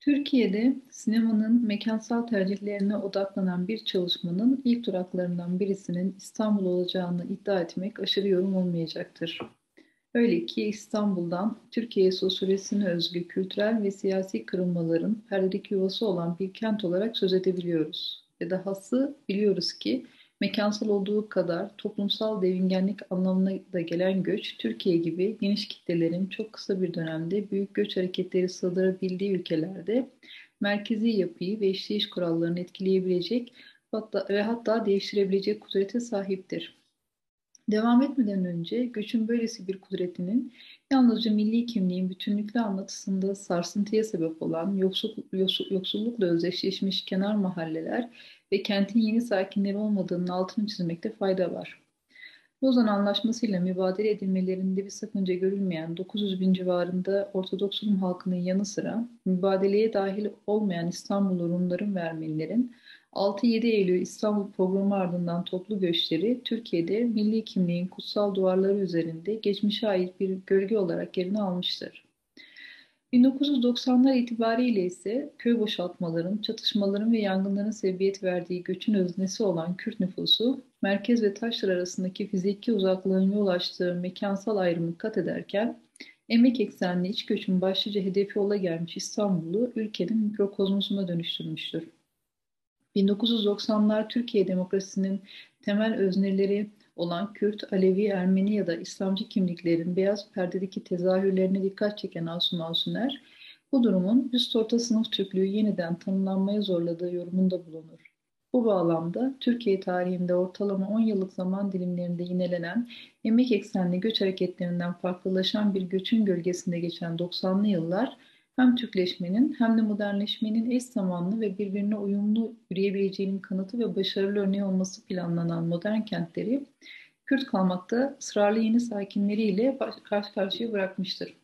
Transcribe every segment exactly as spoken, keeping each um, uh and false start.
Türkiye'de sinemanın mekansal tercihlerine odaklanan bir çalışmanın ilk duraklarından birisinin İstanbul olacağını iddia etmek aşırı yorum olmayacaktır. Öyle ki İstanbul'dan Türkiye sosyolojisine özgü kültürel ve siyasi kırılmaların perdedeki yuvası olan bir kent olarak söz edebiliyoruz. Ve dahası biliyoruz ki mekansal olduğu kadar toplumsal devingenlik anlamına da gelen göç, Türkiye gibi geniş kitlelerin çok kısa bir dönemde büyük göç hareketleri sığdırabildiği ülkelerde merkezi yapıyı ve işleyiş kurallarını etkileyebilecek hatta, ve hatta değiştirebilecek kudrete sahiptir. Devam etmeden önce göçün böylesi bir kudretinin yalnızca milli kimliğin bütünlüklü anlatısında sarsıntıya sebep olan yoksul, yoksul- yoksullukla özdeşleşmiş kenar mahalleler ve kentin yeni sakinleri olmadığının altını çizmekte fayda var. Lozan Anlaşması ile mübadele edilmelerinde bir sakınca görülmeyen dokuz yüz bin civarında Ortodoks Rum halkının yanı sıra mübadeleye dahil olmayan İstanbullu Rumların ve Ermenilerin altı yedi Eylül İstanbul Pogromu ardından toplu göçleri Türkiye'de milli kimliğin kutsal duvarları üzerinde geçmişe ait bir gölge olarak yerini almıştır. bin dokuz yüz doksanlar itibariyle ise köy boşaltmaların, çatışmaların ve yangınların sebebiyet verdiği göçün öznesi olan Kürt nüfusu, merkez ve taşlar arasındaki fiziki uzaklığın yol açtığı mekansal ayrımı kat ederken, emek eksenli iç göçün başlıca hedefi ola gelmiş İstanbul'u ülkenin mikrokozmosuna dönüştürmüştür. bin dokuz yüz doksanlar Türkiye demokrasisinin temel özneleri olan Kürt, Alevi, Ermeni ya da İslamcı kimliklerin beyaz perdedeki tezahürlerine dikkat çeken Asum Asuner, bu durumun üst orta sınıf Türklüğü yeniden tanımlanmaya zorladığı yorumunda bulunur. Bu bağlamda Türkiye tarihinde ortalama on yıllık zaman dilimlerinde yinelenen emek eksenli göç hareketlerinden farklılaşan bir göçün gölgesinde geçen doksanlı yıllar, hem Türkleşmenin hem de modernleşmenin eş zamanlı ve birbirine uyumlu yürüyebileceğinin kanıtı ve başarılı örneği olması planlanan modern kentleri Kürt kalmakta ısrarlı yeni sakinleriyle baş- karşı karşıya bırakmıştır.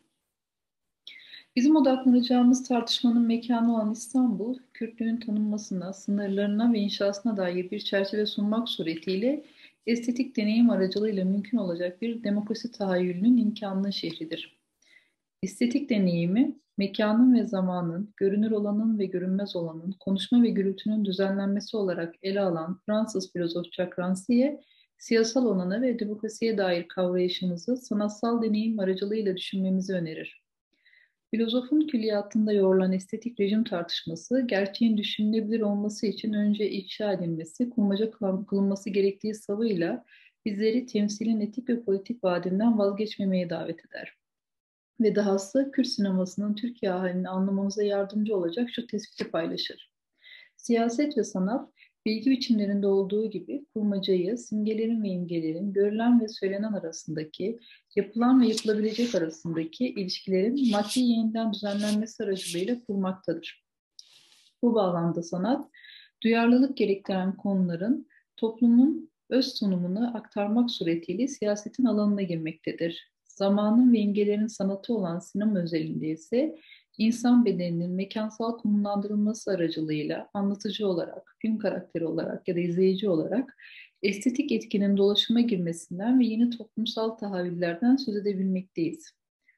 Bizim odaklanacağımız tartışmanın mekanı olan İstanbul, Kürtlüğün tanınmasına, sınırlarına ve inşasına dair bir çerçeve sunmak suretiyle estetik deneyim aracılığıyla mümkün olacak bir demokrasi tahayyülünün imkanlı şehridir. Estetik deneyimi, mekanın ve zamanın, görünür olanın ve görünmez olanın, konuşma ve gürültünün düzenlenmesi olarak ele alan Fransız filozof Jacques Rancière, siyasal olana ve demokrasiye dair kavrayışımızı sanatsal deneyim aracılığıyla düşünmemizi önerir. Filozofun külliyatında yoğrulan estetik rejim tartışması, gerçeğin düşünülebilir olması için önce inşa edilmesi, kurmaca kılınması gerektiği savıyla bizleri temsilin etik ve politik vaadinden vazgeçmemeye davet eder. Ve dahası Kürt sinemasının Türkiye halini anlamamıza yardımcı olacak şu tespiti paylaşır. Siyaset ve sanat, bilgi biçimlerinde olduğu gibi kurmacayı, simgelerin ve imgelerin, görülen ve söylenen arasındaki, yapılan ve yapılabilecek arasındaki ilişkilerin maddi yeniden düzenlenmesi aracılığıyla kurmaktadır. Bu bağlamda sanat, duyarlılık gerektiren konuların toplumun öz sunumunu aktarmak suretiyle siyasetin alanına girmektedir. Zamanın ve imgelerin sanatı olan sinema özelinde ise insan bedeninin mekansal konumlandırılması aracılığıyla anlatıcı olarak, film karakteri olarak ya da izleyici olarak estetik etkinin dolaşıma girmesinden ve yeni toplumsal tahavüllerden söz edebilmekteyiz.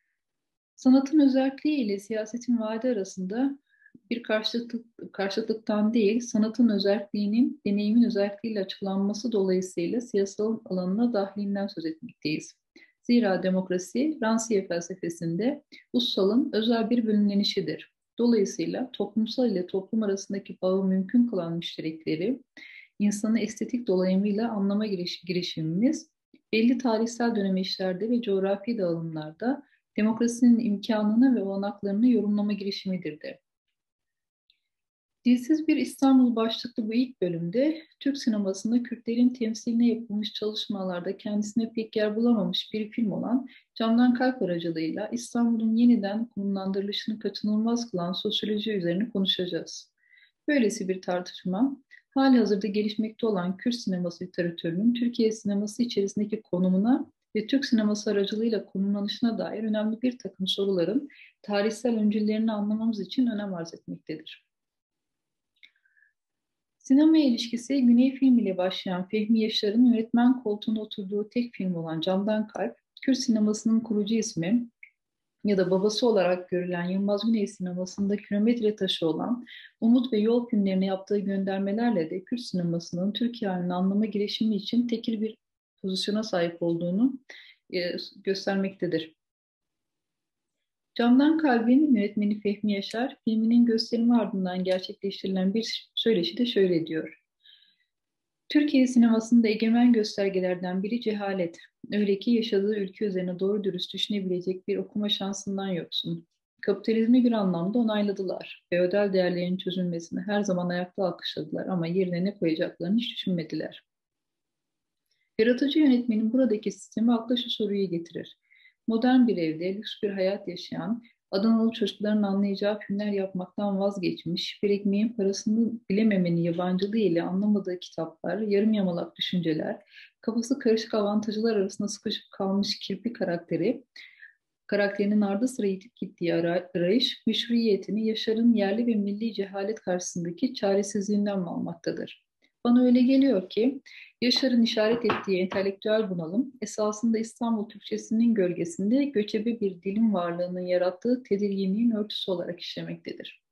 Sanatın özelliği ile siyasetin vaadi arasında bir karşıtlık, karşıtlıktan değil, sanatın özelliğinin deneyimin özelliğiyle açıklanması dolayısıyla siyasal alanına dahilinden söz etmekteyiz. Zira demokrasi, Rancière felsefesinde ussalın özel bir bölümlenişidir. Dolayısıyla toplumsal ile toplum arasındaki bağı mümkün kılan müşterekleri, insanı estetik dolayımıyla anlama giriş, girişimimiz, belli tarihsel dönemeçlerde ve coğrafi dağılımlarda demokrasinin imkanını ve olanaklarını yorumlama girişimidir de. Dilsiz bir İstanbul başlıklı bu ilk bölümde Türk sinemasında Kürtlerin temsiline yapılmış çalışmalarda kendisine pek yer bulamamış bir film olan Candan Kalp aracılığıyla İstanbul'un yeniden konumlandırılışını kaçınılmaz kılan sosyoloji üzerine konuşacağız. Böylesi bir tartışma, halihazırda gelişmekte olan Kürt sineması literatürünün Türkiye sineması içerisindeki konumuna ve Türk sineması aracılığıyla konumlanışına dair önemli bir takım soruların tarihsel öncüllerini anlamamız için önem arz etmektedir. Sinemaya ilişkisi Güney Film ile başlayan Fehmi Yaşar'ın yönetmen koltuğuna oturduğu tek film olan Candan Kalp, Kürt sinemasının kurucu ismi ya da babası olarak görülen Yılmaz Güney sinemasında kilometre taşı olan Umut ve Yol filmlerine yaptığı göndermelerle de Kürt sinemasının Türkiye halini anlama girişimi için tekil bir pozisyona sahip olduğunu e, göstermektedir. Camdan Kalbin yönetmeni Fehmi Yaşar, filminin gösterimi ardından gerçekleştirilen bir söyleşi de şöyle diyor. Türkiye sinemasında egemen göstergelerden biri cehalet. Öyle ki yaşadığı ülke üzerine doğru dürüst düşünebilecek bir okuma şansından yoksun. Kapitalizmi bir anlamda onayladılar. Feodal değerlerin çözülmesini her zaman ayakta alkışladılar ama yerine ne koyacaklarını hiç düşünmediler. Yaratıcı yönetmenin buradaki sistemi akla şu soruyu getirir. Modern bir evde lüks bir hayat yaşayan, Adanalı çocukların anlayacağı filmler yapmaktan vazgeçmiş, bir ekmeğin parasını bilememenin yabancılığı ile anlamadığı kitaplar, yarım yamalak düşünceler, kafası karışık avantajlar arasında sıkışıp kalmış kirpi karakteri, karakterinin ardı sıra yitip gittiği arayış, meşruiyetini Yaşar'ın yerli ve milli cehalet karşısındaki çaresizliğinden mi almaktadır? Bana öyle geliyor ki Yaşar'ın işaret ettiği entelektüel bunalım esasında İstanbul Türkçesinin gölgesinde göçebe bir dilin varlığının yarattığı tedirginliğin örtüsü olarak işlemektedir.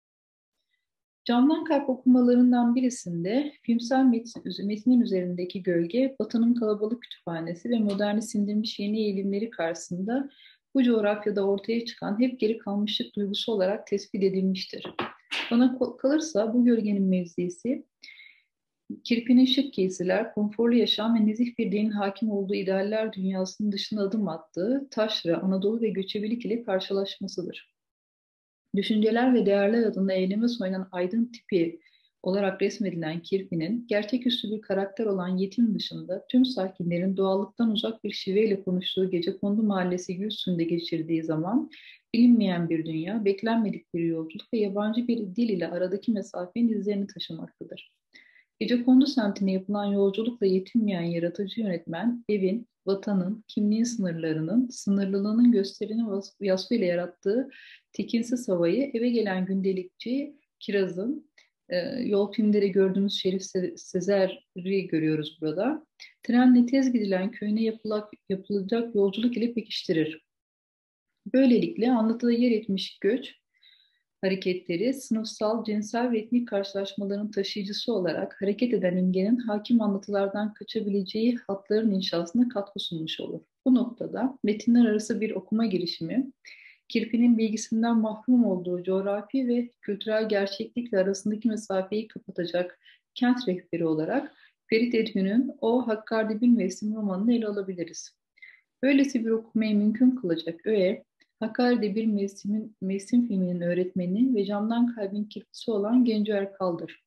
Camdan Kalp okumalarından birisinde filmsel metin, metnin üzerindeki gölge, Batı'nın kalabalık kütüphanesi ve moderni sindirmiş yeni eğilimleri karşısında bu coğrafyada ortaya çıkan hep geri kalmışlık duygusu olarak tespit edilmiştir. Bana kalırsa bu gölgenin mevzisi, kirpinin şık giysiler, konforlu yaşam ve nezih bir dilin hakim olduğu idealler dünyasının dışına adım attığı taşra, Anadolu ve göçebelik ile karşılaşmasıdır. Düşünceler ve değerler adına eyleme soyunan aydın tipi olarak resmedilen kirpinin, gerçeküstü bir karakter olan yetim dışında tüm sakinlerin doğallıktan uzak bir şiveyle konuştuğu Gecekondu Mahallesi Gülsün'de geçirdiği zaman, bilinmeyen bir dünya, beklenmedik bir yolculuk ve yabancı bir dil ile aradaki mesafenin izlerini taşımaktadır. Gecekondu semtine yapılan yolculukla yetinmeyen yaratıcı yönetmen, evin, vatanın, kimliğin sınırlarının, sınırlılığının gösterini vasfıyla yarattığı tekinsiz havayı eve gelen gündelikçi Kiraz'ın, e, yol filmleri gördüğümüz Şerif Sezer'i görüyoruz burada. Trenle tez gidilen köyüne yapılak, yapılacak yolculuk ile pekiştirir. Böylelikle anlatıda yer etmiş göç, hareketleri, sınıfsal, cinsel ve etnik karşılaşmaların taşıyıcısı olarak hareket eden imgenin hakim anlatılardan kaçabileceği hatların inşasına katkı sunmuş olur. Bu noktada metinler arası bir okuma girişimi, kirpinin bilgisinden mahrum olduğu coğrafi ve kültürel gerçeklikle arasındaki mesafeyi kapatacak kent rehberi olarak Ferit Edgün'ün O Hakkari Bin Mevsim romanını ele alabiliriz. Böylesi bir okumayı mümkün kılacak öğe, Hakkari'de bir mevsimin, mevsim filminin öğretmeni ve Camdan Kalbin kirpisi olan Genco Erkal'dır.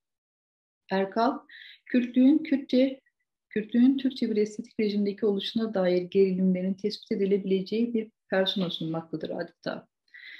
Erkal, Kürtlüğün Kürtçe, Kürtlüğün Türkçe bir estetik rejimdeki oluşuna dair gerilimlerin tespit edilebileceği bir persona sunmaktadır adeta.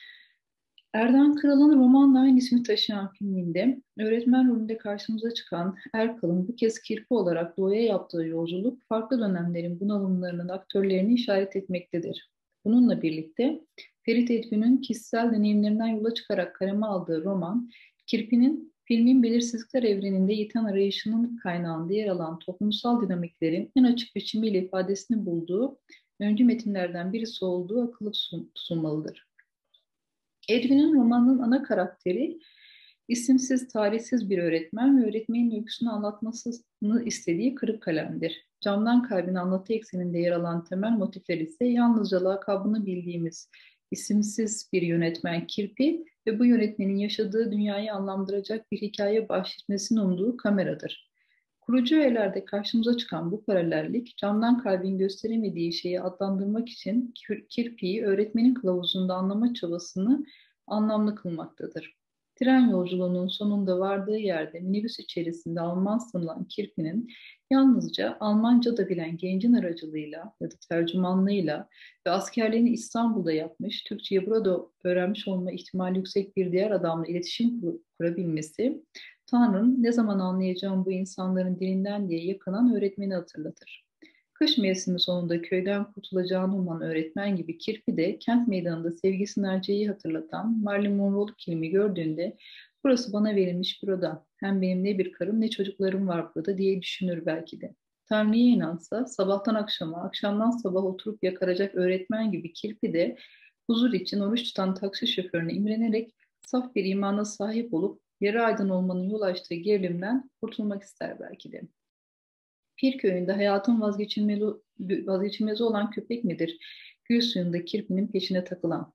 Erdan Kral'ın romanla aynı ismi taşıyan filminde öğretmen rolünde karşımıza çıkan Erkal'ın bu kez kirpi olarak doğuya yaptığı yolculuk farklı dönemlerin bunalımlarının aktörlerini işaret etmektedir. Bununla birlikte Ferit Edgün'ün kişisel deneyimlerinden yola çıkarak kaleme aldığı roman, kirpinin filmin belirsizlikler evreninde yiten arayışının kaynağında yer alan toplumsal dinamiklerin en açık biçimiyle ifadesini bulduğu öncü metinlerden birisi olduğu akıllı sunmalıdır. Edwin'in romanının ana karakteri isimsiz, tarihsiz bir öğretmen ve öğretmenin öyküsünü anlatmasını istediği kırık kalemdir. Camdan Kalbin anlatı ekseninde yer alan temel motifler ise yalnızca lakabını bildiğimiz isimsiz bir yönetmen Kirpi ve bu yönetmenin yaşadığı dünyayı anlamlandıracak bir hikaye bahşetmesini umduğu kameradır. Kurucu öğelerde karşımıza çıkan bu paralellik, Camdan Kalbin gösteremediği şeyi adlandırmak için Kirpi'yi öğretmenin kılavuzunda anlama çabasını anlamlı kılmaktadır. Tren yolculuğunun sonunda vardığı yerde minibüs içerisinde Alman sanılan Kirpi'nin yalnızca Almanca da bilen gencin aracılığıyla ya da tercümanlığıyla ve askerliğini İstanbul'da yapmış, Türkçeyi burada öğrenmiş olma ihtimali yüksek bir diğer adamla iletişim kur kurabilmesi, Tanrı'nın ne zaman anlayacağım bu insanların dilinden diye yakınan öğretmeni hatırlatır. Kış mevsimi sonunda köyden kurtulacağını uman öğretmen gibi Kirpi de kent meydanında sevgisini Erce'yi hatırlatan Marilyn Monroe'lu kilimi gördüğünde burası bana verilmiş bir oda. Hem benim ne bir karım ne çocuklarım var burada diye düşünür belki de. Tanrı'ya inansa sabahtan akşama, akşamdan sabah oturup yakaracak öğretmen gibi Kirpi de huzur için oruç tutan taksi şoförüne imrenerek saf bir imana sahip olup yarı aydın olmanın yol açtığı gerilimden kurtulmak ister belki de. Pir köyünde hayatın vazgeçilmezi, vazgeçilmezi olan köpek midir? Gül suyunda kirpinin peşine takılan.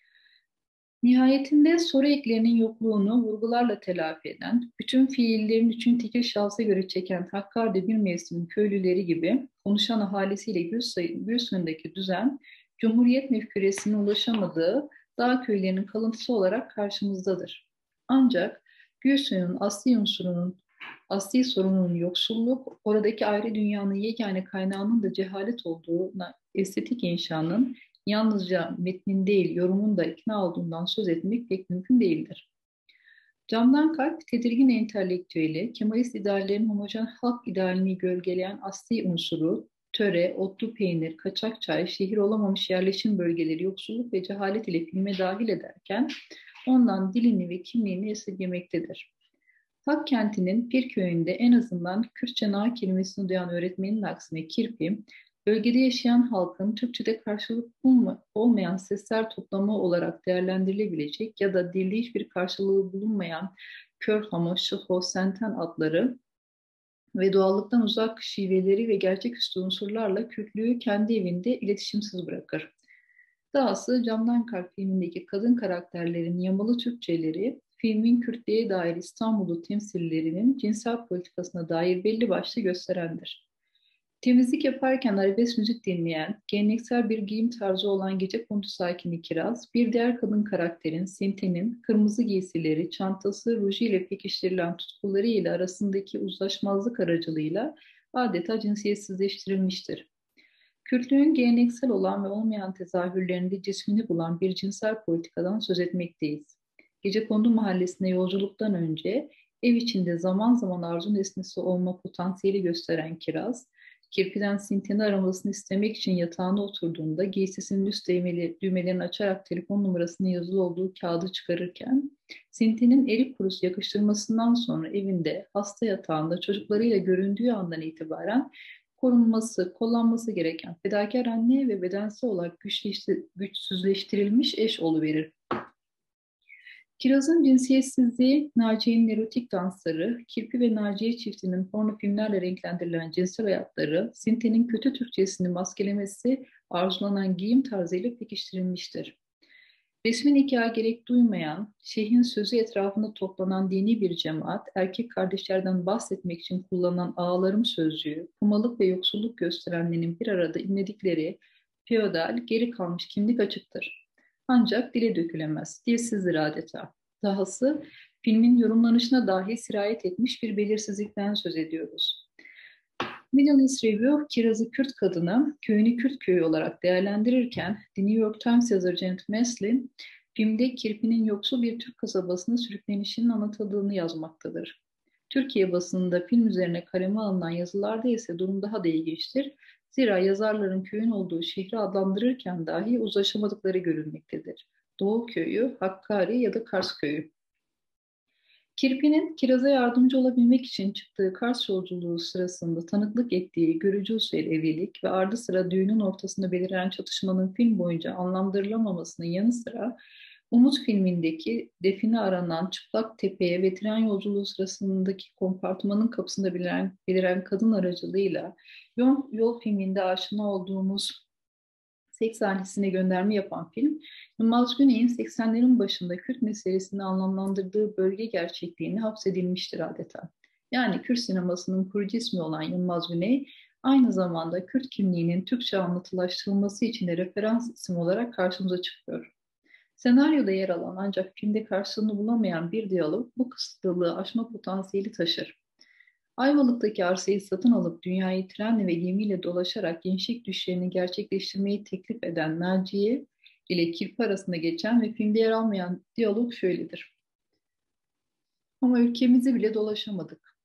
Nihayetinde soru eklerinin yokluğunu vurgularla telafi eden, bütün fiillerin üçün tekil şahsa göre çeken Hakkari bir mevsimin köylüleri gibi konuşan ahalisiyle Gül, Gül suyundaki düzen, Cumhuriyet mefküresine ulaşamadığı dağ köylerinin kalıntısı olarak karşımızdadır. Ancak Gül suyunun asli unsurunun, asli sorunun yoksulluk, oradaki ayrı dünyanın yegane kaynağının da cehalet olduğuna estetik inşanın yalnızca metnin değil, yorumun da ikna olduğundan söz etmek pek mümkün değildir. Camdan Kalp, tedirgin entelektüeli, Kemalist ideallerin homojen halk idealini gölgeleyen asli unsuru, töre, otlu peynir, kaçak çay, şehir olamamış yerleşim bölgeleri, yoksulluk ve cehalet ile filme dahil ederken ondan dilini ve kimliğini esirgemektedir. Hak kentinin Pir köyünde en azından Kürtçe nar kelimesini duyan öğretmenin aksine kirpi, bölgede yaşayan halkın Türkçe'de karşılık bulma, olmayan sesler toplamı olarak değerlendirilebilecek ya da dilde hiçbir karşılığı bulunmayan kör, hamo, şıho, senten adları ve doğallıktan uzak şiveleri ve gerçeküstü unsurlarla Kürtlüğü kendi evinde iletişimsiz bırakır. Dahası Camdan Kalp filmindeki kadın karakterlerin yamalı Türkçeleri, filmin Kürtlüğe dair İstanbul'u temsillerinin cinsel politikasına dair belli başlı gösterendir. Temizlik yaparken arabesk müzik dinleyen, geleneksel bir giyim tarzı olan gecekondu sakini Kiraz, bir diğer kadın karakterin Sinte'nin kırmızı giysileri, çantası, ruju ile pekiştirilen tutkuları ile arasındaki uzlaşmazlık aracılığıyla adeta cinsiyetsizleştirilmiştir. Kürtlüğün geleneksel olan ve olmayan tezahürlerinde cismini bulan bir cinsel politikadan söz etmekteyiz. Gecekondu mahallesine yolculuktan önce ev içinde zaman zaman arzu nesnesi olma potansiyeli gösteren Kiraz, kirpiden Sinten'i aramasını istemek için yatağına oturduğunda giysisinin üst düğmeleri, düğmelerini açarak telefon numarasının yazılı olduğu kağıdı çıkarırken, Sinten'in erik kurusu yakıştırmasından sonra evinde, hasta yatağında çocuklarıyla göründüğü andan itibaren korunması, kollanması gereken fedakar anne ve bedensel olarak güçsüzleştirilmiş eş oluverir. Kiraz'ın cinsiyetsizliği, Naciye'nin erotik dansları, Kirpi ve Naciye çiftinin porno filmlerle renklendirilen cinsel hayatları, Sinte'nin kötü Türkçesini maskelemesi arzulanan giyim tarzıyla pekiştirilmiştir. Resmi nikah gerek duymayan, şeyhin sözü etrafında toplanan dini bir cemaat, erkek kardeşlerden bahsetmek için kullanılan ağalarım sözcüğü, kumalık ve yoksulluk gösterenlerin bir arada inledikleri feodal, geri kalmış kimlik açıktır. Ancak dile dökülemez, dilsizdir adeta. Dahası filmin yorumlanışına dahi sirayet etmiş bir belirsizlikten söz ediyoruz. Middle East Review, Kiraz'ı Kürt kadını, köyünü Kürt köyü olarak değerlendirirken, The New York Times yazarı Janet Maslin, filmde Kirpi'nin yoksul bir Türk kasabasına sürüklenişinin anlatıldığını yazmaktadır. Türkiye basınında film üzerine kaleme alınan yazılarda ise durum daha da ilginçtir. Zira yazarların köyün olduğu şehri adlandırırken dahi uzlaşamadıkları görülmektedir. Doğu köyü, Hakkari ya da Kars köyü. Kirpi'nin Kiraz'a yardımcı olabilmek için çıktığı Kars yolculuğu sırasında tanıklık ettiği görücü usul evlilik ve ardı sıra düğünün ortasında beliren çatışmanın film boyunca anlamlandırılamamasının yanı sıra Umut filmindeki define aranan çıplak tepeye ve tren yolculuğu sırasındaki kompartmanın kapısında beliren, beliren kadın aracılığıyla yol, yol filminde aşina olduğumuz seks sahnesine gönderme yapan film, Yılmaz Güney'in seksenlerin başında Kürt meselesini anlamlandırdığı bölge gerçekliğini hapsedilmiştir adeta. Yani Kürt sinemasının kurucu ismi olan Yılmaz Güney, aynı zamanda Kürt kimliğinin Türkçe anlatılaştırılması için de referans isim olarak karşımıza çıkıyor. Senaryoda yer alan ancak filmde karşılığını bulamayan bir diyalog bu kısıtlılığı aşma potansiyeli taşır. Ayvalık'taki arsayı satın alıp dünyayı trenle ve gemiyle dolaşarak gençlik düşlerini gerçekleştirmeyi teklif eden Naciye ile Kirpi arasında geçen ve filmde yer almayan diyalog şöyledir. Ama ülkemizi bile dolaşamadık.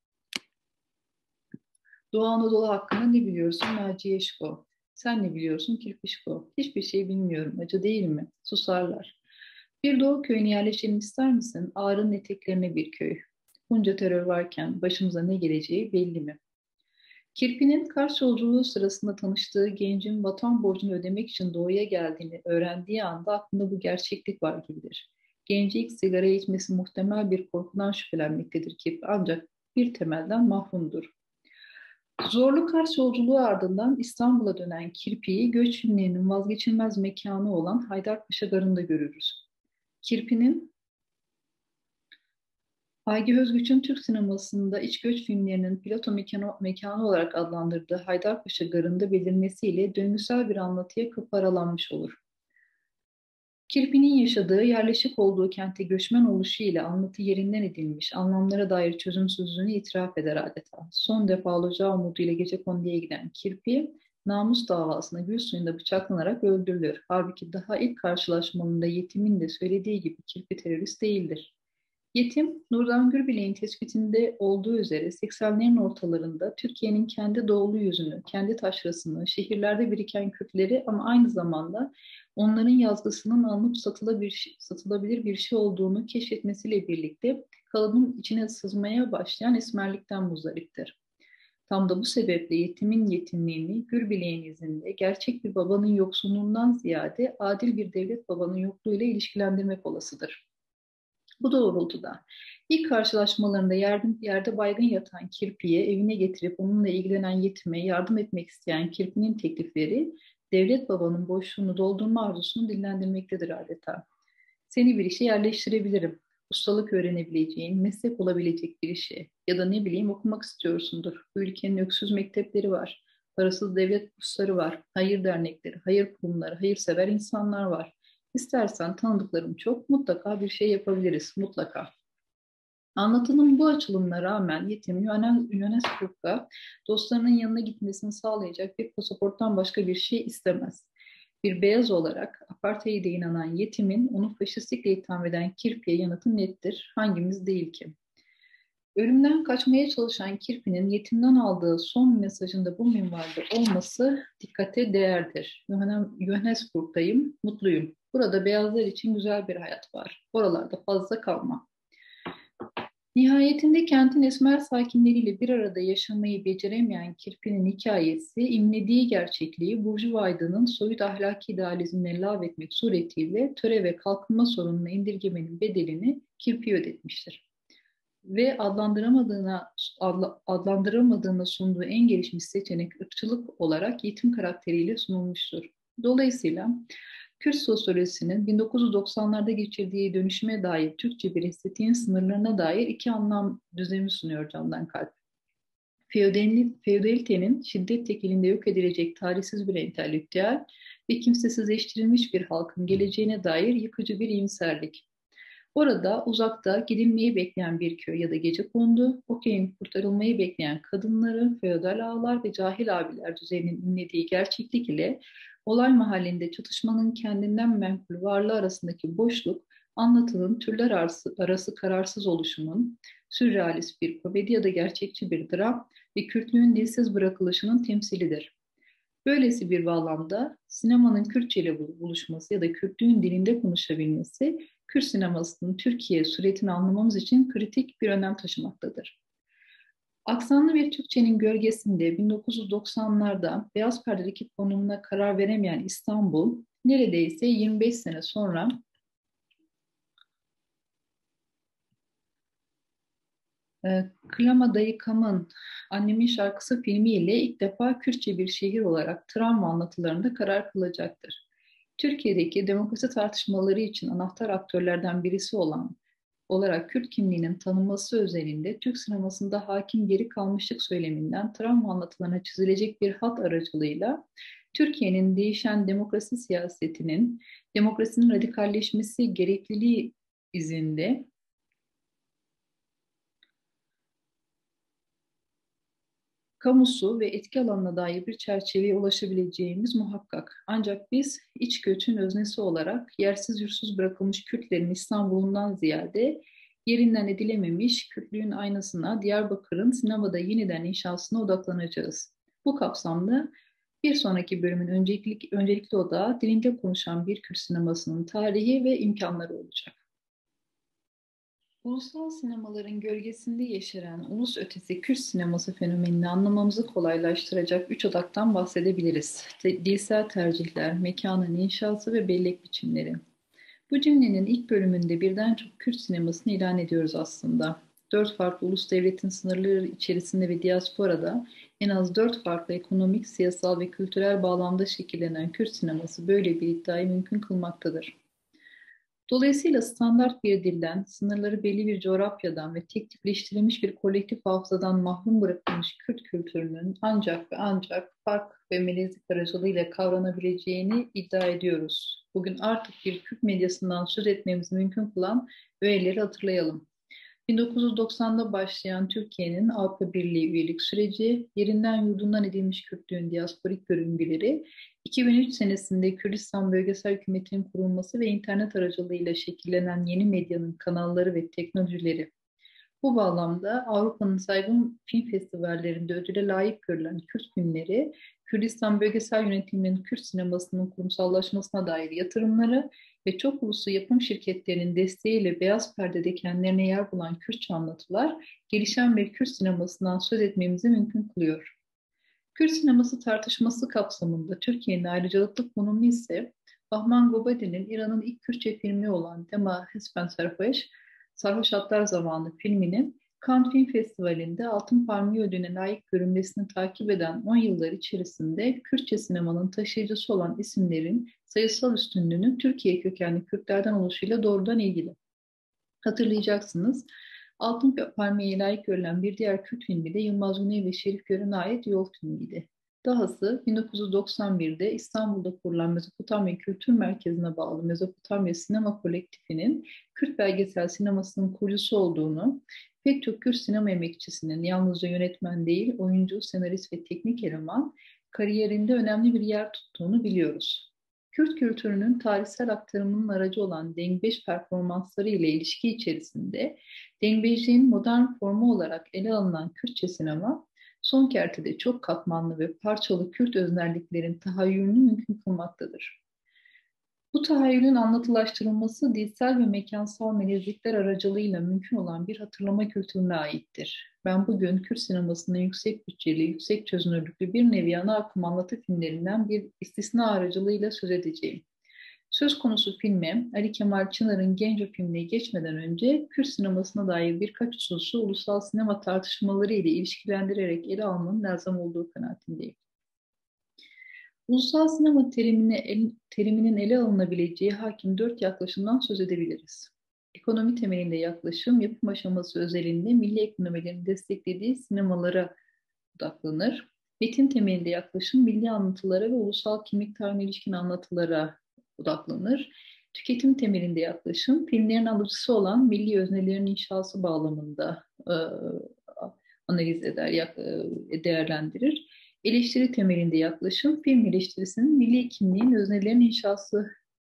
Doğu Anadolu hakkında ne biliyorsun Naciyeşko? Sen ne biliyorsun Kirpişko? Hiçbir şey bilmiyorum, acı değil mi? Susarlar. Bir Doğu köyüne yerleşelim ister misin? Ağrı'nın eteklerine bir köy. Bunca terör varken başımıza ne geleceği belli mi? Kirpi'nin Kars yolculuğu sırasında tanıştığı gencin vatan borcunu ödemek için doğuya geldiğini öğrendiği anda aklında bu gerçeklik var gibidir. Genci ilk sigara içmesi muhtemel bir korkudan şüphelenmektedir Kirpi ancak bir temelden mahrumdur. Zorlu Kars yolculuğu ardından İstanbul'a dönen Kirpi'yi göç filmlerinin vazgeçilmez mekanı olan Haydarpaşa Garı'nda görürüz. Kirpi'nin Haygi Özgüç'ün Türk sinemasında iç göç filmlerinin piloto mekanı, mekanı olarak adlandırdığı Haydarpaşa Garı'nda belirmesiyle döngüsel bir anlatıya kapı aralanmış olur. Kirpi'nin yaşadığı, yerleşik olduğu kente göçmen oluşu ile anlatı yerinden edilmiş, anlamlara dair çözümsüzlüğünü itiraf eder adeta. Son defa olacağı umuduyla gecekonduya giden Kirpi, namus davasında Gülsuyu'nda bıçaklanarak öldürülür. Halbuki daha ilk karşılaşmalarında Yetim'in de söylediği gibi Kirpi terörist değildir. Yetim, Nurdan Gürbilek'in tespitinde olduğu üzere seksenlerin ortalarında Türkiye'nin kendi doğulu yüzünü, kendi taşrasını, şehirlerde biriken Kürtleri ama aynı zamanda onların yazgısının alınıp satılabilir, satılabilir bir şey olduğunu keşfetmesiyle birlikte kalıbın içine sızmaya başlayan esmerlikten muzdariptir. Tam da bu sebeple yetimin yetimliğini Gürbilek'in izinde gerçek bir babanın yoksunluğundan ziyade adil bir devlet babanın yokluğuyla ilişkilendirmek olasıdır. Bu doğrultuda ilk karşılaşmalarında yardım, yerde baygın yatan Kirpi'ye evine getirip onunla ilgilenen yetime yardım etmek isteyen Kirpi'nin teklifleri devlet babanın boşluğunu doldurma arzusunu dillendirmektedir adeta. Seni bir işe yerleştirebilirim. Ustalık öğrenebileceğin, meslek olabilecek bir işe ya da ne bileyim okumak istiyorsundur. Bu ülkenin öksüz mektepleri var. Parasız devlet bursları var. Hayır dernekleri, hayır kurumları, hayırsever insanlar var. İstersen tanıdıklarım çok, mutlaka bir şey yapabiliriz, mutlaka. Anlatının bu açılımına rağmen yetim Yunanescu'da dostlarının yanına gitmesini sağlayacak bir pasaporttan başka bir şey istemez. Bir beyaz olarak apartheid'e inanan yetimin onu faşistlikle itham eden Kirpi'ye yanıtı nettir. Hangimiz değil ki? Ölümden kaçmaya çalışan Kirpi'nin yetimden aldığı son mesajında bu minvalde olması dikkate değerdir. Johannesburg'dayım, mutluyum. Burada beyazlar için güzel bir hayat var. Oralarda fazla kalma. Nihayetinde kentin esmer sakinleriyle bir arada yaşamayı beceremeyen Kirpi'nin hikayesi, imlediği gerçekliği Burjuva aydının soyut ahlaki idealizmine lağvetmek suretiyle töre ve kalkınma sorununu indirgemenin bedelini Kirpi'ye ödetmiştir. Ve adlandıramadığına, adlandıramadığına sunduğu en gelişmiş seçenek ırkçılık olarak yetim karakteriyle sunulmuştur. Dolayısıyla Kürt sosyolojisinin bin dokuz yüz doksanlarda geçirdiği dönüşüme dair Türkçe bir estetiğin sınırlarına dair iki anlam düzlemi sunuyor Candan Kalp. Feodalitenin şiddet tekelinde yok edilecek tarihsiz bir entelektüel ve kimsesizleştirilmiş bir halkın geleceğine dair yıkıcı bir iyimserlik. Orada uzakta gidilmeyi bekleyen bir köy ya da gecekondu, o köyün kurtarılmayı bekleyen kadınları, feodal ağalar ve cahil abiler düzeyinin inlediği gerçeklik ile olay mahallinde çatışmanın kendinden menkul varlığı arasındaki boşluk, anlatının türler arası, arası kararsız oluşunun, sürrealist bir komedi ya da gerçekçi bir dram ve Kürtlüğün dilsiz bırakılışının temsilidir. Böylesi bir bağlamda sinemanın Kürtçe ile buluşması ya da Kürtlüğün dilinde konuşabilmesi, Kürt sinemasının Türkiye suretini anlamamız için kritik bir önem taşımaktadır. Aksanlı bir Türkçenin gölgesinde bin dokuz yüz doksanlarda beyaz perdedeki konumuna karar veremeyen İstanbul, neredeyse yirmi beş sene sonra e, Klama Dayı Kam'ın Annemin Şarkısı filmiyle ilk defa Kürtçe bir şehir olarak travma anlatılarında karar kılacaktır. Türkiye'deki demokrasi tartışmaları için anahtar aktörlerden birisi olan olarak Kürt kimliğinin tanınması özelinde Türk sinemasında hakim geri kalmışlık söyleminden travma anlatılarına çizilecek bir hat aracılığıyla Türkiye'nin değişen demokrasi siyasetinin, demokrasinin radikalleşmesi gerekliliği izinde kamusu ve etki alanına dair bir çerçeveye ulaşabileceğimiz muhakkak. Ancak biz iç göçün öznesi olarak yersiz yursuz bırakılmış Kürtlerin İstanbul'undan ziyade yerinden edilememiş Kürtlüğün aynasına Diyarbakır'ın sinemada yeniden inşasına odaklanacağız. Bu kapsamda bir sonraki bölümün öncelikli, öncelikli odağı dilinde konuşan bir Kürt sinemasının tarihi ve imkanları olacak. Ulusal sinemaların gölgesinde yeşeren ulus ötesi Kürt sineması fenomenini anlamamızı kolaylaştıracak üç odaktan bahsedebiliriz. Te- Dilsel tercihler, mekanın inşası ve bellek biçimleri. Bu cümlenin ilk bölümünde birden çok Kürt sinemasını ilan ediyoruz aslında. Dört farklı ulus devletin sınırları içerisinde ve diasporada en az dört farklı ekonomik, siyasal ve kültürel bağlamda şekillenen Kürt sineması böyle bir iddiayı mümkün kılmaktadır. Dolayısıyla standart bir dilden, sınırları belli bir coğrafyadan ve tek tipleştirilmiş bir kolektif hafızadan mahrum bırakılmış Kürt kültürünün ancak ve ancak fark ve melezlik aracılığıyla kavranabileceğini iddia ediyoruz. Bugün artık bir Kürt medyasından söz etmemizi mümkün kılan öğeleri hatırlayalım. bin dokuz yüz doksanda başlayan Türkiye'nin Avrupa Birliği üyelik süreci, yerinden yurdundan edilmiş Kürtlüğün diasporik görüngüleri, iki bin üç senesinde Kürdistan Bölgesel Hükümeti'nin kurulması ve internet aracılığıyla şekillenen yeni medyanın kanalları ve teknolojileri. Bu bağlamda Avrupa'nın saygın film festivallerinde ödüle layık görülen Kürt filmleri, Kürdistan Bölgesel Yönetiminin Kürt sinemasının kurumsallaşmasına dair yatırımları ve çok uluslu yapım şirketlerinin desteğiyle beyaz perdede kendilerine yer bulan Kürtçe anlatılar, gelişen bir Kürt sinemasından söz etmemizi mümkün kılıyor. Kürt sineması tartışması kapsamında Türkiye'nin ayrıcalıklı konumu ise Bahman Gobadi'nin İran'ın ilk Kürtçe filmi olan Dema Hespen Sarhoş, Sarhoş Atlar Zamanı filminin Cannes Film Festivali'nde Altın Palmiye Ödülü'ne layık görünmesini takip eden on yıllar içerisinde Kürtçe sinemanın taşıyıcısı olan isimlerin sayısal üstünlüğünün Türkiye kökenli Kürtlerden oluşuyla doğrudan ilgili. Hatırlayacaksınız. Altın Palmiye'ye layık görülen bir diğer Kürt filmi de Yılmaz Güney ve Şerif Görün'e ait Yol filmiydi. Dahası bin dokuz yüz doksan birde İstanbul'da kurulan Mezopotamya Kültür Merkezi'ne bağlı Mezopotamya Sinema Kolektifi'nin Kürt belgesel sinemasının kurucusu olduğunu, pek çok Kürt sinema emekçisinin yalnızca yönetmen değil, oyuncu, senarist ve teknik eleman kariyerinde önemli bir yer tuttuğunu biliyoruz. Kürt kültürünün tarihsel aktarımının aracı olan Dengbeş performansları ile ilişki içerisinde Dengbejliğin modern formu olarak ele alınan Kürtçe sinema, son kertede çok katmanlı ve parçalı Kürt öznelliklerin tahayyülünü mümkün kılmaktadır. Bu tahayyülün anlatılaştırılması dilsel ve mekansal melezlikler aracılığıyla mümkün olan bir hatırlama kültürüne aittir. Ben bugün Kürt sinemasının yüksek bütçeli, yüksek çözünürlüklü bir nevi ana akım anlatı filmlerinden bir istisna aracılığıyla söz edeceğim. Söz konusu filme Ali Kemal Çınar'ın Genco filmine geçmeden önce Kürt sinemasına dair birkaç hususu ulusal sinema tartışmaları ile ilişkilendirerek ele almanın lazım olduğu kanaatindeyim. Ulusal sinema terimine, el, teriminin ele alınabileceği hakim dört yaklaşımdan söz edebiliriz. Ekonomi temelinde yaklaşım, yapım aşaması özelinde milli ekonomilerin desteklediği sinemalara odaklanır. Metin temelinde yaklaşım, milli anlatılara ve ulusal kimlik tarihine ilişkin anlatılara odaklanır. Tüketim temelinde yaklaşım, filmlerin alıcısı olan milli öznelerin inşası bağlamında e, analiz eder, yak, e, değerlendirir. Eleştiri temelinde yaklaşım, film eleştirisinin milli kimliğin öznelerin inşası,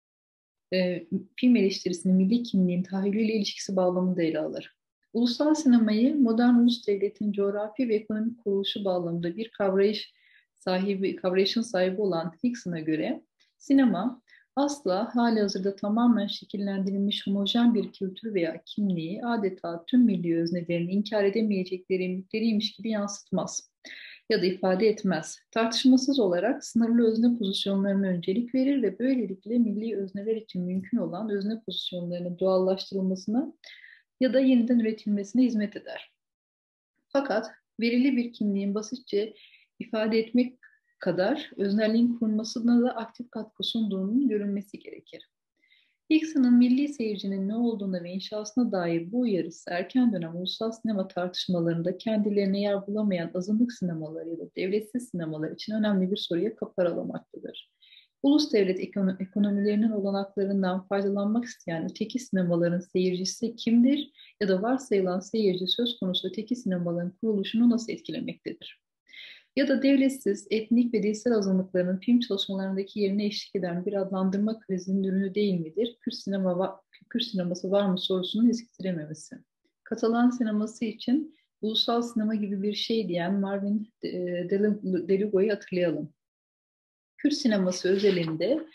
e, film eleştirisinin milli kimliğin tahayyülüyle ilişkisi bağlamında ele alır. Ulusal sinemayı modern ulus devletin coğrafi ve ekonomik kuruluşu bağlamında bir kavrayış sahibi, kavrayışın sahibi olan Hickson'a göre sinema asla halihazırda tamamen şekillendirilmiş homojen bir kültür veya kimliği adeta tüm milli öznelerin inkar edemeyecekleri mülkleriymiş gibi yansıtmaz ya da ifade etmez. Tartışmasız olarak sınırlı özne pozisyonlarına öncelik verir ve böylelikle milli özneler için mümkün olan özne pozisyonlarının doğallaştırılmasına ya da yeniden üretilmesine hizmet eder. Fakat verili bir kimliğin basitçe ifade etmek kadar öznelliğin kurulmasına da aktif katkı sunduğunun görülmesi gerekir. Hickson'ın milli seyircinin ne olduğuna ve inşasına dair bu uyarısı erken dönem ulusal sinema tartışmalarında kendilerine yer bulamayan azınlık sinemaları ya da devletsiz sinemalar için önemli bir soruya kapı aralamaktadır. Ulus devlet ekonomilerinin olanaklarından faydalanmak isteyen öteki sinemaların seyircisi kimdir ya da varsayılan seyirci söz konusu öteki sinemaların kuruluşunu nasıl etkilemektedir? Ya da devletsiz, etnik ve dilsel azınlıkların film çalışmalarındaki yerine eşlik eden bir adlandırma krizinin ürünü değil midir? Kürt, sinema va- Kürt sineması var mı sorusunun eskitilememesi. Katalan sineması için ulusal sinema gibi bir şey diyen Marvin Delugo'yu hatırlayalım. Kürt sineması özelinde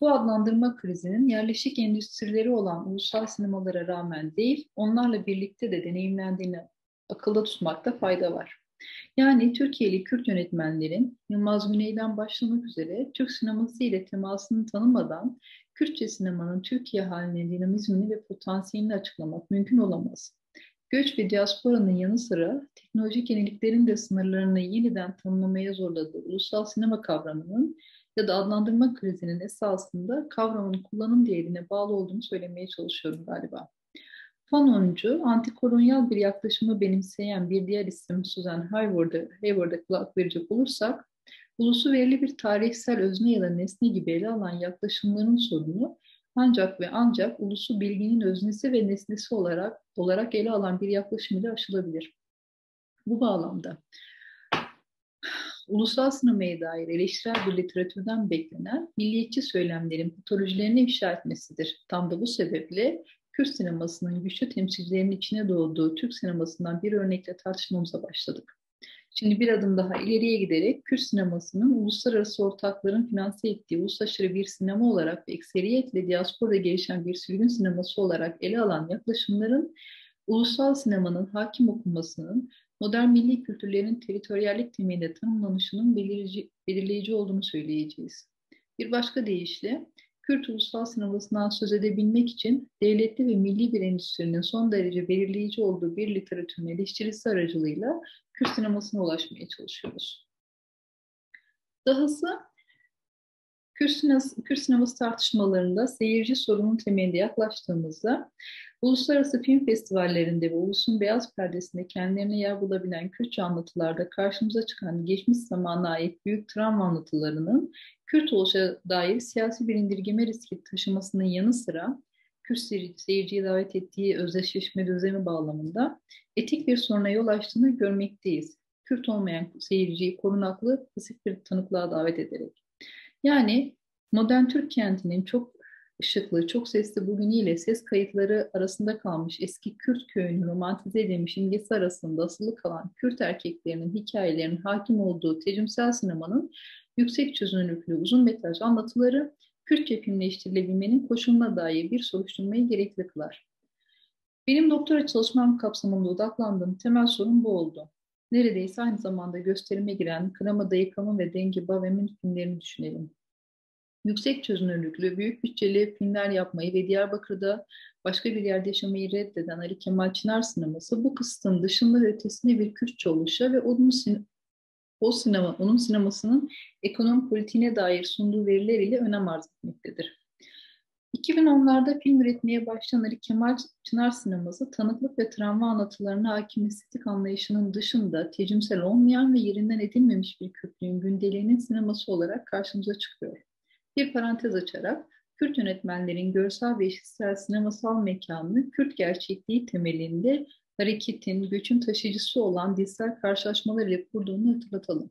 Bu adlandırma krizinin yerleşik endüstrileri olan ulusal sinemalara rağmen değil, onlarla birlikte de deneyimlendiğini akılda tutmakta fayda var. Yani Türkiye'li Kürt yönetmenlerin Yılmaz Güney'den başlamak üzere Türk sineması ile temasını tanımadan Kürtçe sinemanın Türkiye halinin dinamizmini ve potansiyelini açıklamak mümkün olamaz. Göç ve diasporanın yanı sıra teknolojik yeniliklerin de sınırlarını yeniden tanımlamaya zorladığı ulusal sinema kavramının ya da adlandırma krizinin esasında kavramın kullanım değerine bağlı olduğunu söylemeye çalışıyorum galiba. Fanoncu, antikolonyal bir yaklaşımı benimseyen bir diğer isim Susan Hayward'a Hayward'a kulak verecek olursak, ulusu verili bir tarihsel özne ya da nesne gibi ele alan yaklaşımların sorunu ancak ve ancak ulusu bilginin öznesi ve nesnesi olarak olarak ele alan bir yaklaşım ile aşılabilir. Bu bağlamda ulusal sinemaya dair eleştirel bir literatürden beklenen milliyetçi söylemlerin patolojilerini ifşa etmesidir. Tam da bu sebeple Kürt sinemasının güçlü temsilcilerinin içine doğduğu Türk sinemasından bir örnekle tartışmamıza başladık. Şimdi bir adım daha ileriye giderek Kürt sinemasının uluslararası ortakların finanse ettiği uluslararası bir sinema olarak ve ekseriyetle diasporada gelişen bir sürgün sineması olarak ele alan yaklaşımların ulusal sinemanın hakim okunmasının modern milli kültürlerin teritoryallik temelinde tanımlanışının belirici, belirleyici olduğunu söyleyeceğiz. Bir başka deyişle, Kürt ulusal sinemasından söz edebilmek için devletli ve milli bir endüstrinin son derece belirleyici olduğu bir literatürün eleştirisi aracılığıyla Kürt sinemasına ulaşmaya çalışıyoruz. Dahası Kürt sineması, Kürt sineması tartışmalarında seyirci sorunun temelinde yaklaştığımızda uluslararası film festivallerinde ve ulusun beyaz perdesinde kendilerine yer bulabilen Kürtçe anlatılarda karşımıza çıkan geçmiş zamana ait büyük travma anlatılarının Kürt oluşa dair siyasi bir indirgeme riski taşımasının yanı sıra Kürt seyirciyi davet ettiği özdeşleşme düzeni bağlamında etik bir soruna yol açtığını görmekteyiz. Kürt olmayan seyirciyi korunaklı, pasif bir tanıklığa davet ederek. Yani modern Türk kentinin çok ışıklı, çok sesli bugünüyle ses kayıtları arasında kalmış eski Kürt köyünün romantize edilmiş imgesi arasında asılı kalan Kürt erkeklerinin hikayelerinin hakim olduğu tecrübesel sinemanın yüksek çözünürlüklü uzun metraj anlatıları Kürtçe filmleştirilebilmenin koşuluna dair bir soruşturmayı gerekli kılar. Benim doktora çalışmam kapsamında odaklandığım temel sorun bu oldu. Neredeyse aynı zamanda gösterime giren Krama Dayıkam'ın ve Dengi Bavem'in filmlerini düşünelim. Yüksek çözünürlüklü, büyük bütçeli filmler yapmayı ve Diyarbakır'da başka bir yerde yaşamayı reddeden Ali Kemal Çınar sineması bu kısıtın dışında ve ötesinde bir Kürtçe oluşa ve onun, sin o sinema, onun sinemasının ekonomi politiğine dair sunduğu veriler ile önem arz etmektedir. iki bin onlarda film üretmeye başlayan Ali Kemal Çınar sineması tanıklık ve travma anlatılarına hakim estetik anlayışının dışında tecrübesel olmayan ve yerinden edilmemiş bir Kürtlüğün gündeliğinin sineması olarak karşımıza çıkıyor. Bir parantez açarak, Kürt yönetmenlerin görsel ve işitsel sinemasal mekanını Kürt gerçekliği temelinde hareketin, göçün taşıyıcısı olan dilsel karşılaşmalar ile kurduğunu hatırlatalım.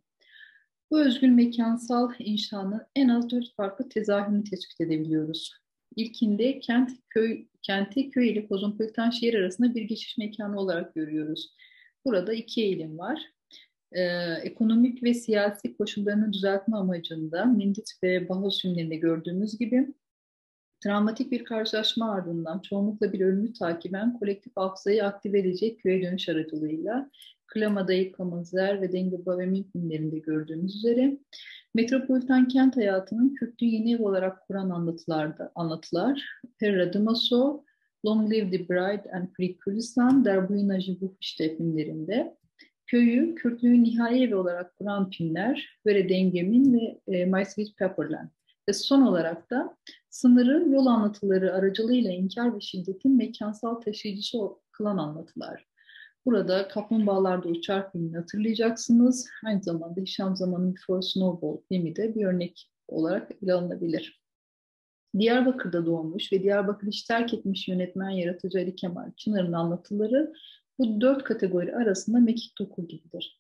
Bu özgül mekansal inşanın en az dört farklı tezahürünü tespit edebiliyoruz. İlkinde kent, köy, kenti köy ile kozmopolitan şehir arasında bir geçiş mekanı olarak görüyoruz. Burada iki eğilim var. Ee, ekonomik ve siyasi koşullarını düzeltme amacında Mindit ve Bahos filmlerinde gördüğümüz gibi travmatik bir karşılaşma ardından çoğunlukla bir ölümü takiben kolektif hafızayı aktive edecek köye dönüş aracılığıyla Klama Dayıkam'ın Zer ve Dengi Bavem'in filmlerinde gördüğümüz üzere metropolitan kent hayatının Kürtlüğü yeni ev olarak kuran anlatılarda, anlatılar Perra Dımaso, Long Live the Bride and Free Kürdistan, Derbuyna Jibuhişte filmlerinde köyü Kürtlüğün nihai evi olarak kuran filmler Vere Dengem'in ve e, My Sweet Pepperland. Ve son olarak da sınırı yol anlatıları aracılığıyla inkar ve şiddetin mekansal taşıyıcısı kılan anlatılar. Burada Kaplumbağalarda Uçar filmini hatırlayacaksınız. Aynı zamanda Hişam Zaman'ın Before Snowball filmi de bir örnek olarak ele alınabilir. Diyarbakır'da doğmuş ve Diyarbakır'ı hiç terk etmiş yönetmen yaratıcı Ali Kemal Çınar'ın anlatıları bu dört kategori arasında mekik doku gibidir.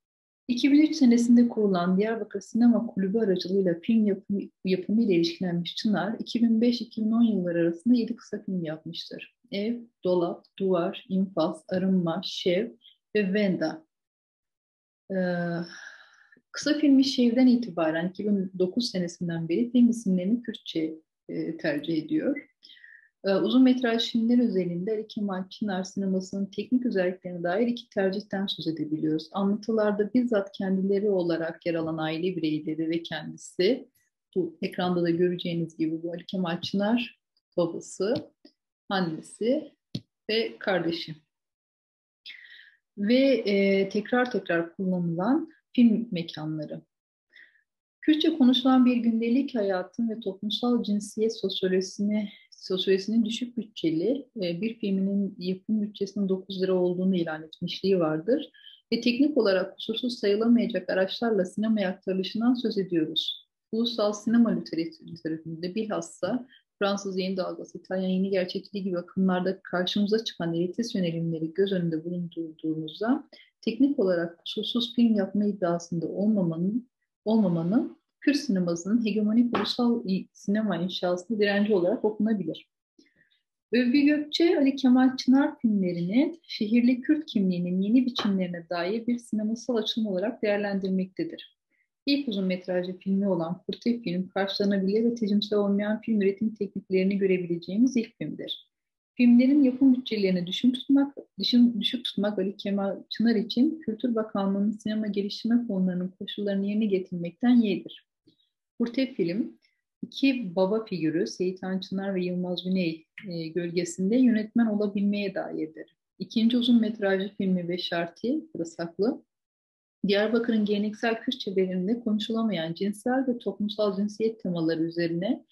iki bin üç senesinde kurulan Diyarbakır Sinema Kulübü aracılığıyla film yapımı, yapımı ile ilişkilenmiş Çınar, iki bin beş iki bin on yılları arasında yedi kısa film yapmıştır. Ev, Dolap, Duvar, İnfaz, Arınma, Şev ve Venda. Ee, Kısa filmi Şev'den itibaren iki bin dokuz senesinden beri film isimlerini Kürtçe e, tercih ediyor. E, uzun metraj filmler özelinde Ali Kemal Çınar sinemasının teknik özelliklerine dair iki tercihten söz edebiliyoruz. Anlatılarda bizzat kendileri olarak yer alan aile bireyleri ve kendisi, bu ekranda da göreceğiniz gibi bu Ali Kemal Çınar, babası, annesi ve kardeşi. Ve e, tekrar tekrar kullanılan film mekanları. Kürtçe konuşulan bir gündelik hayatın ve toplumsal cinsiyet sosyolojisine, sosyolojisinin düşük bütçeli e, bir filminin yapım bütçesinin dokuz lira olduğunu ilan etmişliği vardır. Ve teknik olarak kusursuz sayılamayacak araçlarla sinemaya aktarılışından söz ediyoruz. Ulusal sinema literatüründe bilhassa Fransız yeni dalgası, İtalyan yeni gerçekçiliği gibi akımlarda karşımıza çıkan elitist yönelimleri göz önünde bulundurduğumuzda teknik olarak kusursuz film yapma iddiasında olmamanın olmamanın Kürt sinemasının hegemonik ulusal sinema inşasına direnci olarak okunabilir. Övgü Gökçe, Ali Kemal Çınar filmlerini şehirli Kürt kimliğinin yeni biçimlerine dair bir sinemasal açılım olarak değerlendirmektedir. İlk uzun metrajlı filmi olan Kurtay Film, karşılanabilir ve tecimsel olmayan film üretim tekniklerini görebileceğimiz ilk filmdir. Filmlerin yapım bütçelerini düşük tutmak, düşük tutmak Ali Kemal Çınar için Kültür Bakanlığı'nın sinema geliştirme fonlarının koşullarını yerine getirmekten yeğdir. Kurtay Film, iki baba figürü Seyit Han Çınar ve Yılmaz Güney e, gölgesinde yönetmen olabilmeye dairdir. İkinci uzun metrajlı filmi Beşarti, burası haklı, Diyarbakır'ın geleneksel Kürt çevrelerinde konuşulamayan cinsel ve toplumsal cinsiyet temaları üzerine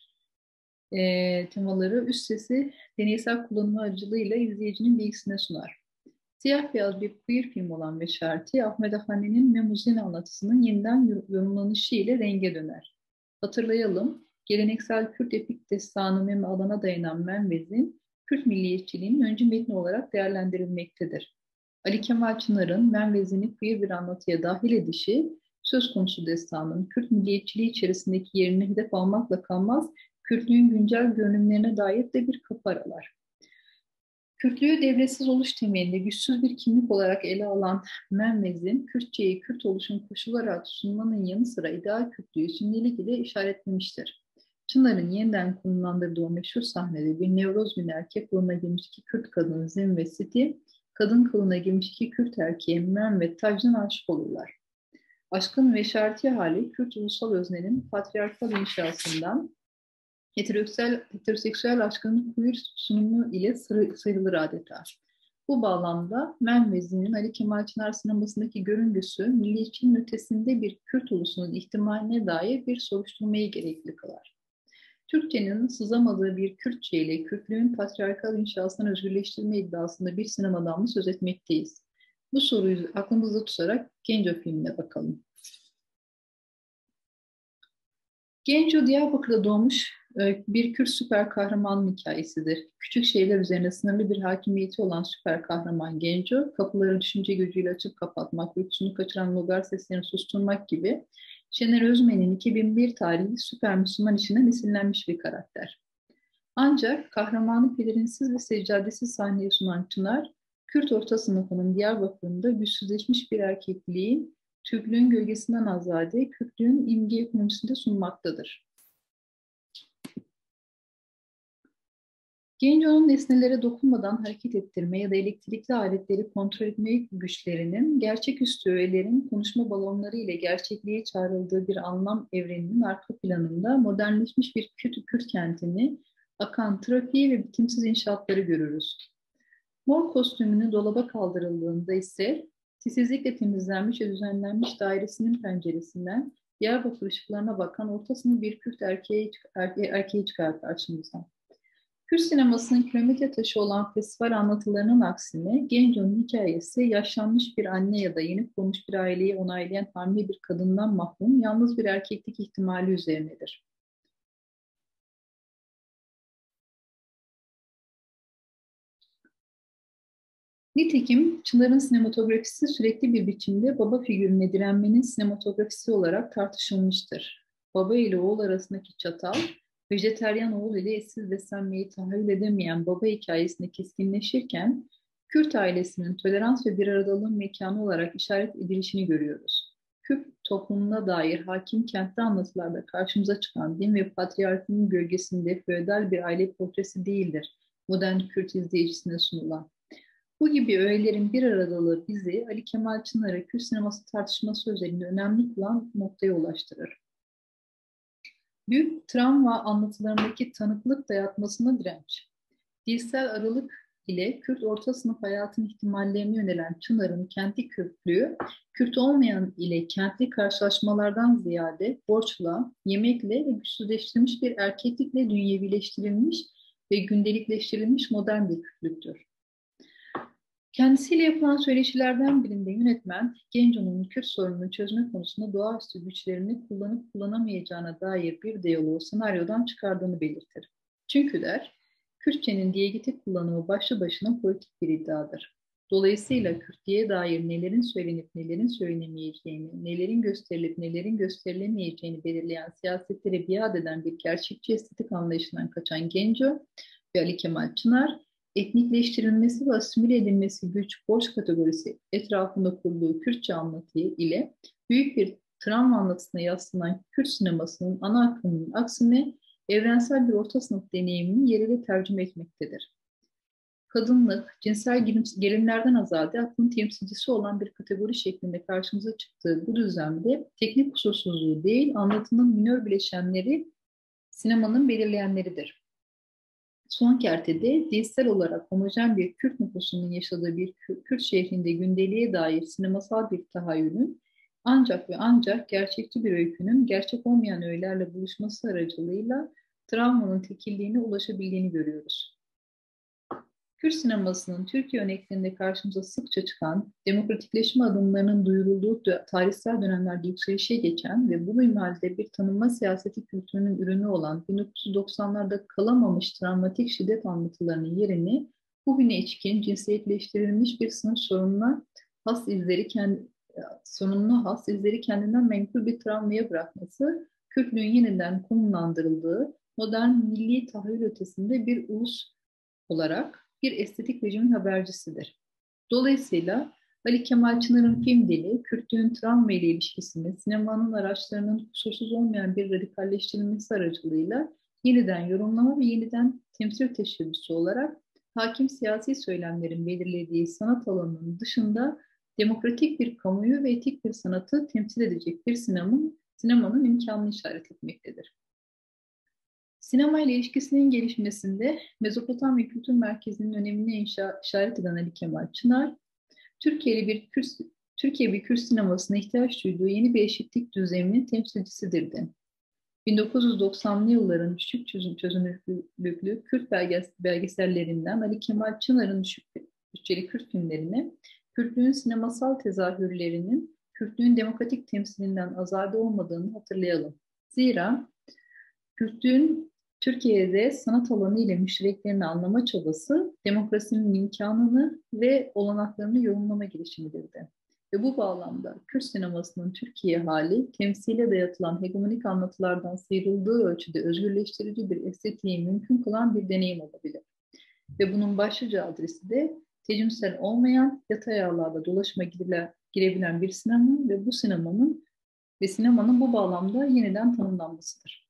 e, temaları üst sesi deneysel kullanımı aracılığıyla izleyicinin bilgisine sunar. Siyah beyaz bir queer film olan Beşarti, Ahmet Afendi'nin Memuzin anlatısının yeniden yorumlanışı ile renge döner. Hatırlayalım, geleneksel Kürt epik destanı Meme Alan'a dayanan Menvez'in Kürt milliyetçiliğinin öncü metni olarak değerlendirilmektedir. Ali Kemal Çınar'ın Menvez'ini queer bir anlatıya dahil edişi, söz konusu destanın Kürt milliyetçiliği içerisindeki yerini hedef almakla kalmaz, Kürtlüğün güncel görünümlerine dair de bir kapı aralar. Kürtlüğü devletsiz oluş temelinde güçsüz bir kimlik olarak ele alan Menvez'in Kürtçeyi Kürt oluşun koşulları altı sunmanın yanı sıra ideal Kürtlüğü şimdilik ile işaretlemiştir. Çınar'ın yeniden konumlandırdığı o meşhur sahnede bir nevroz günü erkek kılığına girmiş iki Kürt kadını Zim ve Siti, kadın kılığına girmiş iki Kürt erkeğe Mem ve Tac'dan aşık olurlar. Aşkın ve şarti hali Kürt ulusal öznenin patriarkal inşasından heteroseksüel, heteroseksüel aşkının queer sunumu ile sıyrılır adeta. Bu bağlamda Menvez'in Ali Kemal Çınar sinemasındaki görüntüsü milliyetçiliğin ötesinde bir Kürt ulusunun ihtimaline dair bir soruşturmayı gerekli kılar. Türkçenin sızamadığı bir Kürtçe ile Kürtlüğün patriarkal inşasından özgürleştirme iddiasında bir sinemadan mı söz etmekteyiz? Bu soruyu aklımızda tutarak Genco filmine bakalım. Genco Diyarbakır'da doğmuş bir Kürt süper kahramanın hikayesidir. Küçük şeyler üzerine sınırlı bir hakimiyeti olan süper kahraman Genco, kapıları düşünce gücüyle açıp kapatmak, uykusunu kaçıran logar seslerini susturmak gibi Şener Özmen'in iki bin bir tarihli Süper Müslüman içinden esinlenmiş bir karakter. Ancak kahramanı pelerinsiz ve seccadesiz sahneye sunan Çınar, Kürt orta sınıfının Diyarbakır'ında güçsüzleşmiş bir erkekliğin Türklüğün gölgesinden azade, Kürtlüğün imge ekonomisinde sunmaktadır. Genco'nun nesnelere dokunmadan hareket ettirme ya da elektrikli aletleri kontrol etme güçlerinin, gerçeküstü öğelerin konuşma balonları ile gerçekliğe çağrıldığı bir anlam evreninin arka planında modernleşmiş bir Kürt, Kürt kentini, akan trafiği ve bitimsiz inşaatları görürüz. Mor kostümünü dolaba kaldırıldığında ise titizlikle temizlenmiş ve düzenlenmiş dairesinin penceresinden Diyarbakır ışıklarına bakan ortasını bir Kürt erkeği, erke, erkeği çıkar karşımıza. Kürt sinemasının kilometre taşı olan festival anlatılarının aksine Genco'nun hikayesi yaşlanmış bir anne ya da yeni kurulmuş bir aileyi onaylayan hamile bir kadından mahrum yalnız bir erkeklik ihtimali üzerinedir. Nitekim Çınar'ın sinematografisi sürekli bir biçimde baba figürüne direnmenin sinematografisi olarak tartışılmıştır. Baba ile oğul arasındaki çatal, vejeteryan oğul ile etsiz beslenmeyi tahayyül edemeyen baba hikayesinde keskinleşirken, Kürt ailesinin tolerans ve bir aradalığın mekanı olarak işaret edilişini görüyoruz. Kürt toplumuna dair hakim kentli anlatılarda karşımıza çıkan din ve patriarkinin gölgesinde feodal bir aile portresi değildir modern Kürt izleyicisine sunulan. Bu gibi öğelerin bir aradalığı bizi Ali Kemal Çınar'ı Kürt sineması tartışması üzerinde önemli kılan noktaya ulaştırır. Büyük travma anlatılarındaki tanıklık dayatmasına direnç, dilsel aralık ile Kürt orta sınıf hayatın ihtimallerine yönelen Çınar'ın kentli Kürtlüğü, Kürt olmayan ile kentli karşılaşmalardan ziyade borçla, yemekle ve güçsüzleştirilmiş bir erkeklikle dünyevileştirilmiş ve gündelikleştirilmiş modern bir Kürtlüktür. Kendisiyle yapılan söyleşilerden birinde yönetmen, Genco'nun Kürt sorununu çözme konusunda doğaüstü güçlerini kullanıp kullanamayacağına dair bir diyaloğu senaryodan çıkardığını belirtir. Çünkü der, Kürtçenin diyegetik kullanımı başlı başına politik bir iddiadır. Dolayısıyla Kürtçeye dair nelerin söylenip nelerin söylenemeyeceğini, nelerin gösterilip nelerin gösterilemeyeceğini belirleyen siyasetlere biat eden bir gerçekçi estetik anlayışından kaçan Genco ve Ali Kemal Çınar, etnikleştirilmesi ve asimile edilmesi güç borç kategorisi etrafında kurduğu Kürtçe anlatı ile büyük bir travma anlatısına yaslanan Kürt sinemasının ana akımının aksine evrensel bir orta sınıf deneyimini yerine tercüme etmektedir. Kadınlık, cinsel gerilimlerden azade aklın temsilcisi olan bir kategori şeklinde karşımıza çıktığı bu düzlemde teknik kusursuzluğu değil, anlatının minör bileşenleri sinemanın belirleyenleridir. Son kertede dilsel olarak homojen bir Kürt nüfusunun yaşadığı bir Kürt şehrinde gündeliğe dair sinemasal bir tahayyülün ancak ve ancak gerçekçi bir öykünün gerçek olmayan öğelerle buluşması aracılığıyla travmanın tekilliğine ulaşabildiğini görüyoruz. Kürt sinemasının Türkiye örneklerinde karşımıza sıkça çıkan, demokratikleşme adımlarının duyurulduğu tarihsel dönemlerde yükselişe geçen ve bu minvalde bir tanınma siyaseti kültürünün ürünü olan bin dokuz yüz doksanlarda kalamamış travmatik şiddet anlatılarının yerini bugüne içkin cinsiyetleştirilmiş bir sınıf sorununa has izleri kendi, sorununa has izleri kendinden menkul bir travmaya bırakması, Kürtlüğün yeniden konumlandırıldığı modern milli tahayyül ötesinde bir ulus olarak bir estetik rejimin habercisidir. Dolayısıyla Ali Kemal Çınar'ın film dili, Kürtlüğün travma ile ilişkisini sinemanın araçlarının kusursuz olmayan bir radikalleştirilmesi aracılığıyla yeniden yorumlama ve yeniden temsil teşebbüsü olarak hakim siyasi söylemlerin belirlediği sanat alanının dışında demokratik bir kamuoyu ve etik bir sanatı temsil edecek bir sinemanın, sinemanın imkanını işaret etmektedir. Sinema ile ilişkisinin gelişmesinde Mezopotamya Kültür Merkezi'nin önemine inşa, işaret eden Ali Kemal Çınar, Türkiye'li bir Kürt, Türkiye bir Kürt sinemasına ihtiyaç duyduğu yeni bir eşitlik düzeninin temsilcisidir de. bin dokuz yüz doksanlı yılların düşük çözünürlüklü Kürt belgesellerinden Ali Kemal Çınar'ın düşük bütçeli Kürt filmlerine, Kürtlüğün sinemasal tezahürlerinin Kürtlüğün demokratik temsilinden azade olmadığını hatırlayalım. Zira Kürtlüğün Türkiye'de sanat alanı ile müştereklerini anlama çabası, demokrasinin imkanını ve olanaklarını yorumlama girişimidir de. Ve bu bağlamda Kürt sinemasının Türkiye hali, temsile dayatılan hegemonik anlatılardan sıyrıldığı ölçüde özgürleştirici bir estetiği mümkün kılan bir deneyim olabilir. Ve bunun başlıca adresi de tecrübesel olmayan, yatay ağlarda dolaşıma girebilen bir sinema ve bu sinemanın ve sinemanın bu bağlamda yeniden tanımlanmasıdır.